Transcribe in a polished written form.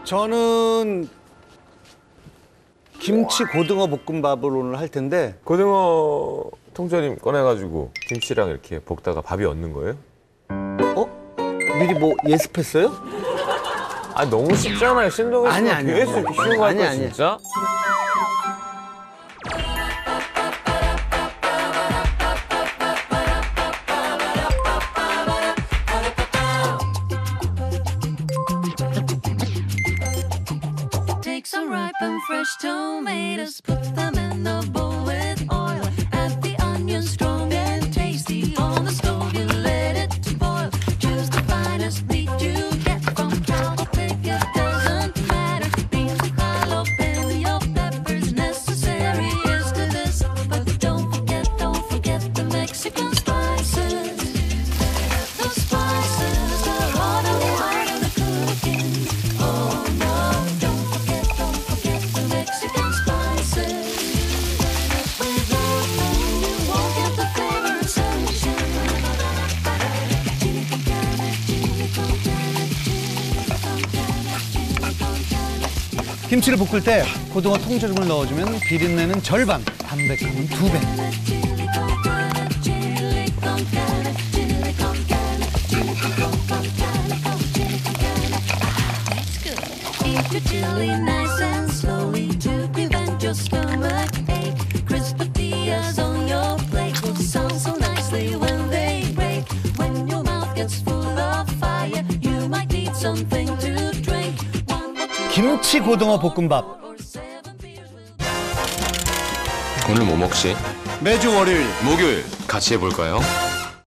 저는 김치 고등어 볶음밥을 오늘 할 텐데 고등어 통조림 꺼내가지고 김치랑 이렇게 볶다가 밥이 얻는 거예요? 미리 뭐 예습했어요? 아 너무 쉽잖아요. 신동엽 씨가 아니. 계속 이렇게 쉬운 거 할 거야 아니. 진짜? Take some ripe and fresh tomatoes, put them in the bowl with oil. Add the onions strong and tasty. On the stove you let it boil. Choose the finest meat you get from cow or pig. It doesn't matter. Beans, jalapeno, peppers necessary is to this. But don't forget the Mexican spices. The spices, the heart of the cooking. Oh no, don't forget the Mexican spices. Without them, you won't get the flavor and sunshine. Chili con carne, chili con carne, chili con carne, chili con carne. 김치를 볶을 때 고등어 통조림을 넣어주면 비린내는 절반, 담백함은 2배. Chili con carne, chili con carne, chili con carne, chili con carne, chili con carne. It's good. Eat your chili nice and slowly to prevent your stomach ache. Crisp tortillas on your plate will sound so nicely when they break. When your mouth gets full of fire, you might need something to drink. One or two 김치 고등어 볶음밥. or 7 beers will 오늘 뭐 먹지? 매주 월요일 목요일 같이 해볼까요?